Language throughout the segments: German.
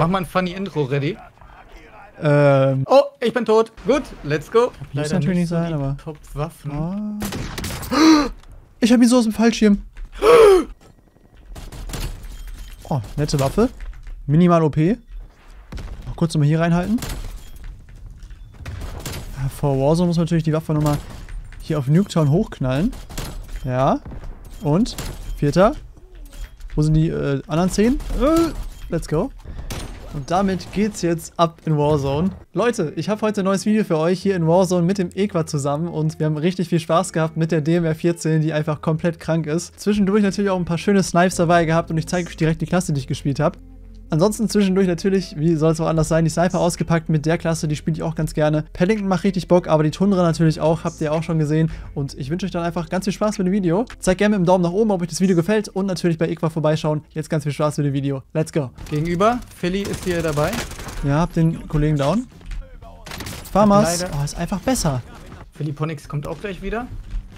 Mach mal ein funny Intro ready. Oh, ich bin tot. Gut, let's go. Muss natürlich nicht sein, aber... Top-Waffen. Oh. Ich hab ihn so aus dem Fallschirm. Oh, nette Waffe. Minimal OP. Noch kurz nochmal hier reinhalten. Ja, vor Warzone muss man natürlich die Waffe nochmal hier auf Nuketown hochknallen. Ja. Und? 4. Wo sind die anderen 10? Let's go. Und damit geht's jetzt ab in Warzone. Leute, ich habe heute ein neues Video für euch hier in Warzone mit dem Equa zusammen und wir haben richtig viel Spaß gehabt mit der DMR14, die einfach komplett krank ist. Zwischendurch natürlich auch ein paar schöne Snipes dabei gehabt und ich zeige euch direkt die Klasse, die ich gespielt habe. Ansonsten zwischendurch natürlich, wie soll es auch anders sein, die Sniper ausgepackt mit der Klasse, die spiele ich auch ganz gerne. Paddington macht richtig Bock, aber die Tundra natürlich auch, habt ihr auch schon gesehen. Und ich wünsche euch dann einfach ganz viel Spaß mit dem Video. Zeigt gerne mit dem Daumen nach oben, ob euch das Video gefällt und natürlich bei Equa vorbeischauen. Jetzt ganz viel Spaß mit dem Video. Let's go. Gegenüber, Philly ist hier dabei. Ja, hab den Kollegen down. Farmers, oh, ist einfach besser. Philipponix kommt auch gleich wieder.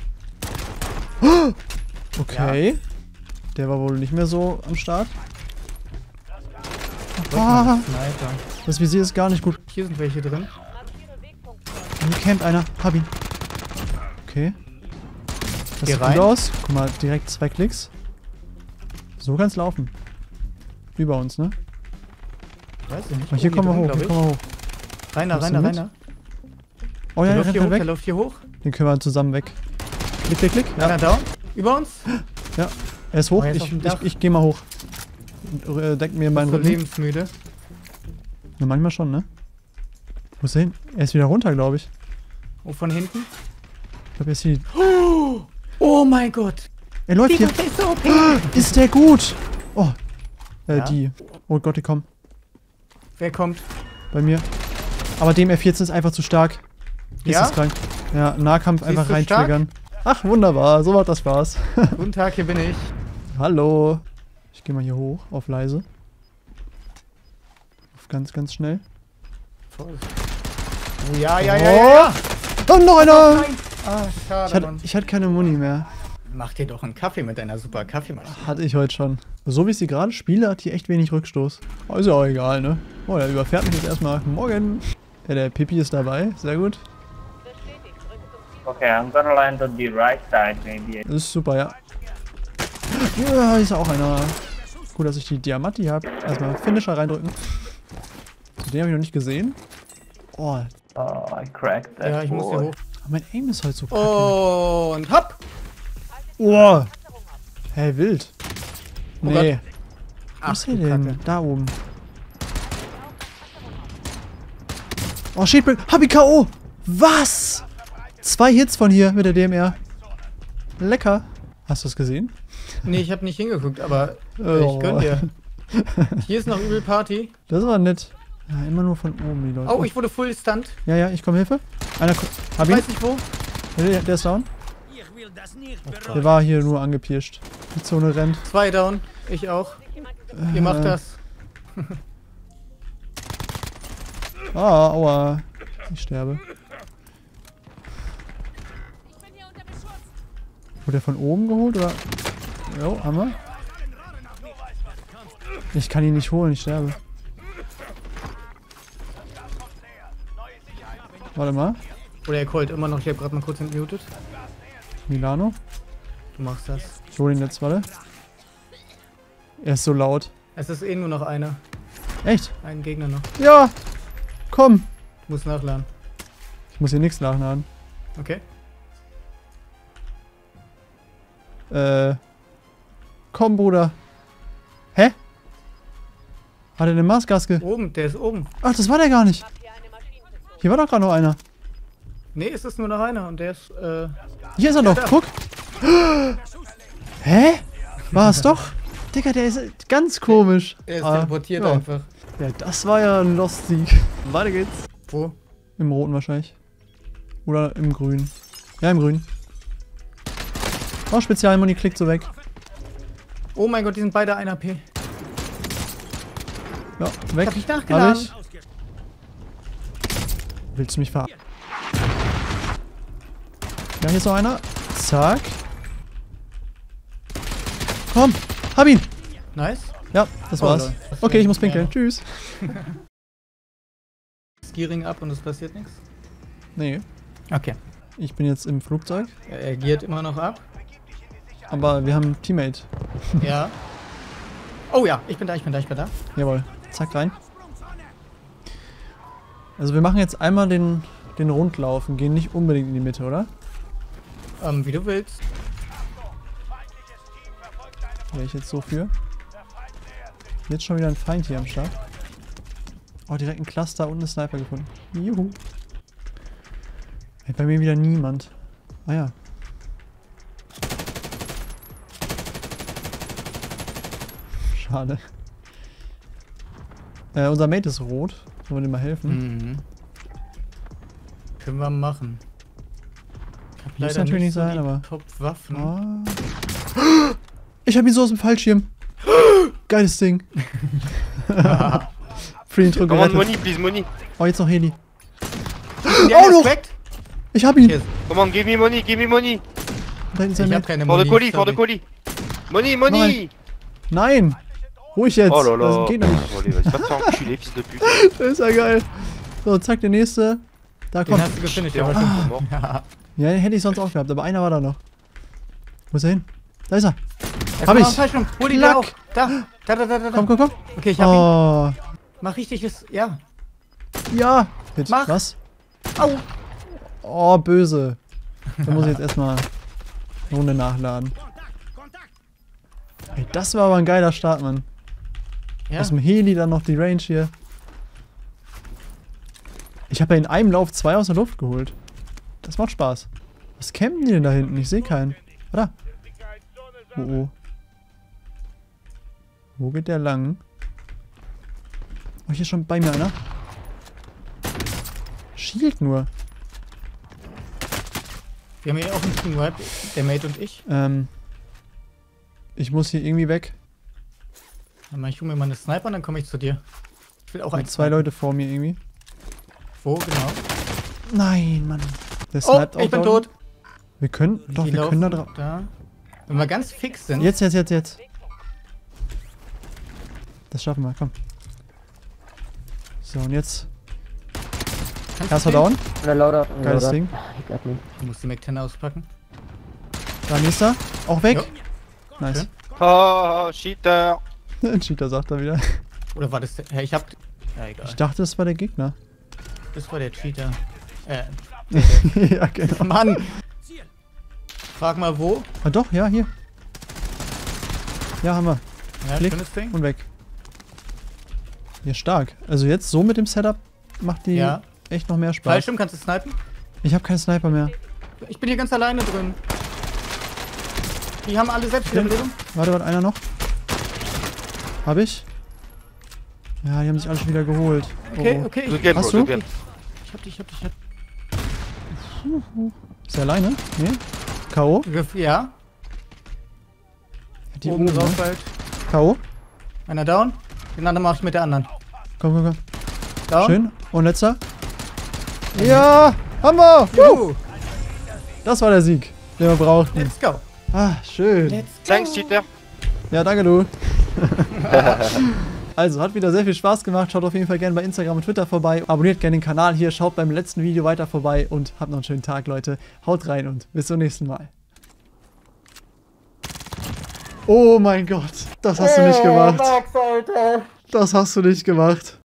Okay. Ja. Der war wohl nicht mehr so am Start. Das Visier ist gar nicht gut. Hier sind welche drin. Hier campt einer. Hab ihn. Okay. Das sieht gut aus. Guck mal, direkt 2 Klicks. So kann's laufen. Über uns, ne? Weiß ich nicht. Oh, hier kommen wir hoch, hier kommen wir hoch. Reiner. Oh ja, der läuft hier hoch. Den können wir zusammen weg. Klick. Ja. Einer down. Über uns. Ja. Er ist hoch. Ich geh mal hoch. Deckt mir meinen Rücken. Lebensmüde. Ja, manchmal schon, ne? Wo ist er hin? Er ist wieder runter, glaube ich. Oh, von hinten? Ich glaube, er ist hier. Oh mein Gott. Er läuft hier. Ist so OP. Ist der gut? Oh. Ja. Die. Oh Gott, die kommen. Wer kommt? Bei mir. Aber dem F14 ist einfach zu stark. Ja? Ist krank. Ja, Nahkampf Siehst einfach du reintriggern. Ach, wunderbar. So macht das Spaß. Guten Tag, hier bin ich. Hallo. Ich gehe mal hier hoch, auf leise. Auf ganz schnell. Oh, ja. Und noch einer! Ah, schade, ich hatte keine Muni mehr. Mach dir doch einen Kaffee mit deiner super Kaffeemaschine. Hatte ich heute schon. So wie ich sie gerade spiele, hat die echt wenig Rückstoß. Oh, ist ja auch egal, ne? Oh, der überfährt mich jetzt erstmal. Morgen. Ja, der Pipi ist dabei. Sehr gut. Okay, I'm gonna land on the right side, maybe. Das ist super, ja. Ja, ist auch einer. Gut, dass ich die Diamanti habe. Erstmal Finisher reindrücken. Den habe ich noch nicht gesehen. Oh. Oh, I cracked that. Ja, ich muss hier hoch. Mein Aim ist halt so kacke. Oh, und hopp! Oh. Hey, wild. Oh nee. Gott. Wo ist der denn? Da oben. Oh, Shieldbreak. Hab ich K.O. Was? 2 Hits von hier mit der DMR. Lecker. Hast du es gesehen? Nee, ich habe nicht hingeguckt, aber Oh. ich gönn dir. Hier ist noch übel Party. Das war nett. Ja, immer nur von oben die Leute. Oh, ich wurde full stunned. Ja, ich komme Hilfe. Einer hab ihn. Weiß nicht wo. Der ist down. Der war hier nur angepirscht. Die Zone rennt. 2 down. Ich auch. Ihr macht das. Aua. Ich sterbe. Wurde der von oben geholt oder? Jo, haben wir. Ich kann ihn nicht holen, ich sterbe. Warte mal. Oder er callt immer noch. Ich hab gerade mal kurz entmutet. Milano. Du machst das. Ich hole ihn jetzt, warte. Er ist so laut. Es ist eh nur noch einer. Echt? Ein Gegner noch. Ja! Komm! Ich muss nachladen. Ich muss hier nichts nachladen. Okay. Komm, Bruder. Hä? Hat er eine Maßgaske? Oben, der ist oben. Ach, das war der gar nicht. Hier war doch gerade noch einer. Nee, es ist nur noch einer und der ist, Hier ist er doch, da. guck. Hä? War es doch? Digga, der ist ganz komisch. er ist teleportiert ja. einfach. Ja, das war ja ein Lost-Sieg. Weiter geht's. Wo? Im Roten wahrscheinlich. Oder im Grünen. Ja, im Grünen. Oh, Spezialmuni klickt so weg. Oh mein Gott, die sind beide 1 AP. Ja, weg. Hab ich nachgeladen. Hab ich. Willst du mich verarschen? Ja, hier ist noch einer. Zack. Komm, hab ihn. Nice. Ja, das war's. lol. Okay, ich muss pinkeln. Ja. Tschüss. Skiering ab und es passiert nichts? Nee, Okay. ich bin jetzt im Flugzeug. Er giert immer noch ab. Aber wir haben einen Teammate. Ja. Oh ja, ich bin da. Jawohl. Zack, rein. Also wir machen jetzt einmal den Rundlauf und gehen nicht unbedingt in die Mitte, oder? Wie du willst. Wäre ich jetzt so für. Jetzt schon wieder ein Feind hier am Start. Oh, direkt ein Cluster und eine Sniper gefunden. Juhu. Ey, bei mir wieder niemand. Ah ja. Schade. Unser Mate ist rot. Sollen wir dem mal helfen? Mhm. Können wir machen. Ich hab Muss natürlich nicht so sein, die aber... Top-Waffen. Ah. Ich hab ihn so aus dem Fallschirm. Geiles Ding. Free Intro Come on, gerettet. money, please, money. Oh, jetzt noch Heli. Ja, Oh, noch! Respekt. Ich hab ihn. Hier, Come on, give me money, give me money. Da hinten ist ein ich hab Mate. keine For the Muni, colis, for the sorry. colis. Money, money. Nein! Ruhig jetzt! Oh là Das là. geht noch nicht. Allez, vas-y, va te faire enculer, fils de pute. Das ist ja geil. So, zack, der nächste. Da Den kommt. hast du gefinisht, Ja, aber ah. schon. Ja. Ja, den hätte ich sonst auch gehabt, aber einer war da noch. Wo ist er hin? Da ist er. Ja, Hab komm, ich. Fallschirm. Hol ihn Klack. da auch. Da. Komm, komm, komm. Okay, ich hab ihn. Oh. Mach richtig, ja. Ja. Hit. Mach. Was? Au. Oh, böse. Da muss ich jetzt erstmal eine Runde nachladen. Ey, das war aber ein geiler Start, Mann. Ja. Aus dem Heli dann noch die Range hier. Ich habe ja in einem Lauf 2 aus der Luft geholt. Das macht Spaß. Was campen die denn da hinten? Ich sehe keinen. Oder? Oh, oh. Wo geht der lang? Oh, hier ist schon bei mir einer. Shield nur. Wir haben hier auch einen Teamwipe, der Mate und ich. Ich muss hier irgendwie weg. Ich hole mir mal eine Sniper und dann komme ich zu dir. Ich will auch Mit 2 Leute vor mir irgendwie. Wo, genau? Nein, Mann. Der Oh, sniped auch ich bin da unten. tot. Wir können, doch, Die wir können da laufen drauf. da. Wenn wir ganz fix sind. Jetzt. Das schaffen wir, komm. So, und jetzt. Kannst Erster du den? down. Reloader. Geiles Ding. Ich muss die Mac-10 auspacken. Da, nächster. Auch weg. Jo. Nice. Schön. Oh, cheater. Ein Cheater sagt er wieder. Oder war das der? Ja, ich hab. Ja, egal. Ich dachte, das war der Gegner. Das war der Cheater. Ja, genau. Mann! Frag mal wo. Ah, doch, ja, hier. Ja, haben wir. Ja, Klick. schönes Ding. Und weg. Ja, stark. Also jetzt so mit dem Setup macht die Ja. echt noch mehr Spaß. Fallschirm, kannst du snipen? Ich habe keinen Sniper mehr. Ich bin hier ganz alleine drin. Die haben alle Selbstwiederbelebung. Warte, einer noch. Hab ich? Ja, die haben sich alle schon wieder geholt. Okay, Oh, oh. okay. Good game, Hast bro, du? good game. Ich hab dich. Ist er alleine? Nee. K.O. Ja, Die oben oben, drauf ne? halt. K.O. Einer down. Den anderen mach ich mit der anderen. Komm. Down. Schön. Und letzter. Ja! Haben wir! Juhu. Das war der Sieg, den wir brauchten. Let's go. Ah, schön. Let's go. Thanks, cheater. Ja, danke du. Also, hat wieder sehr viel Spaß gemacht. Schaut auf jeden Fall gerne bei Instagram und Twitter vorbei. Abonniert gerne den Kanal hier. Schaut beim letzten Video weiter vorbei. Und habt noch einen schönen Tag, Leute. Haut rein und bis zum nächsten Mal. Oh mein Gott. Das hast du nicht gemacht. Max, Alter. Das hast du nicht gemacht.